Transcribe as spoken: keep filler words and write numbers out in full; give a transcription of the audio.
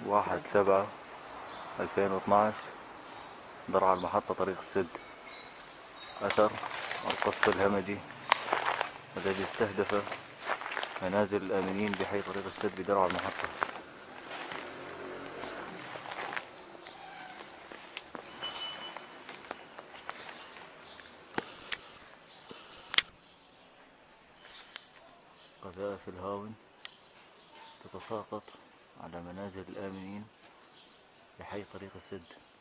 واحد سبعة ألفين واثناعش. درعا المحطة طريق السد. أثر القصف الهمجي الذي استهدف منازل الآمنين بحي طريق السد بدرعا المحطة. قذائف الهاون تتساقط على منازل الآمنين بحي طريق السد.